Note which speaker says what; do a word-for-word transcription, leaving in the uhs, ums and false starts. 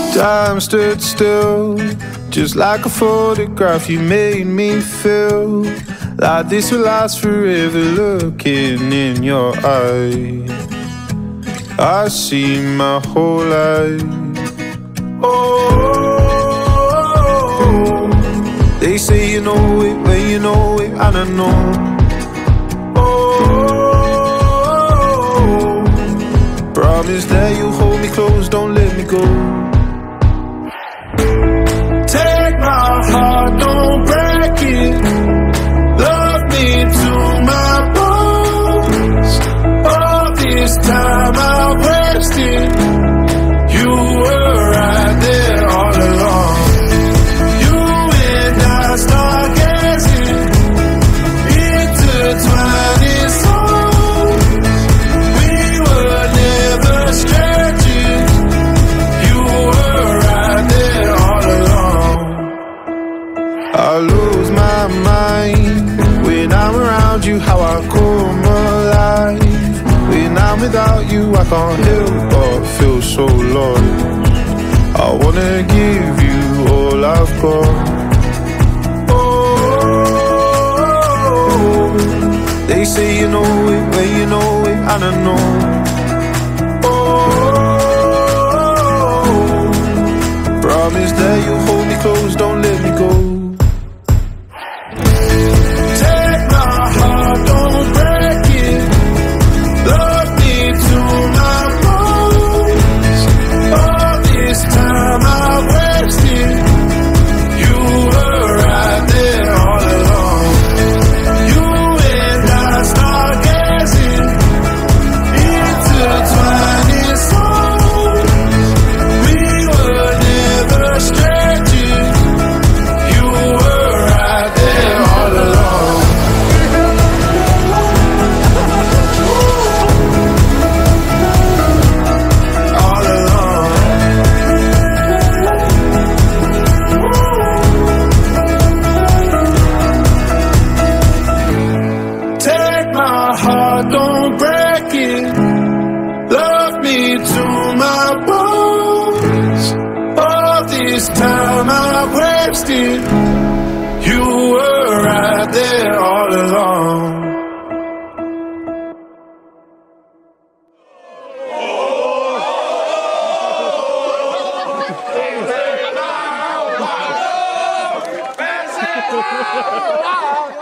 Speaker 1: Time stood still, just like a photograph. You made me feel like this will last forever. Looking in your eyes, I see my whole life. Oh, they say you know it when you know it, and I know. Oh, promise that you'll hold me close, don't let me go. Take my heart, don't break it. Love me to my bones. All this time I wasted, you were right there all along. You and I stargazing, intertwining souls. We were never strangers. You were right there all along. I lose my mind when I'm around you, how I come alive. When I'm without you, I can't help but feel so lost. I wanna give you all I've got. Oh, they say you know it when you know it, and I know. Oh, promise that you'll hold me close, don't let me go. Take my heart, don't break it. Love me to my bones. All this time I wasted, you were right there all along. You and I stargazing, intertwining souls. We were never strangers. You were right there all along. All along. Take my heart, don't break it. Love me to my bones. All this time I wasted, you were right there all along.
Speaker 2: Wow.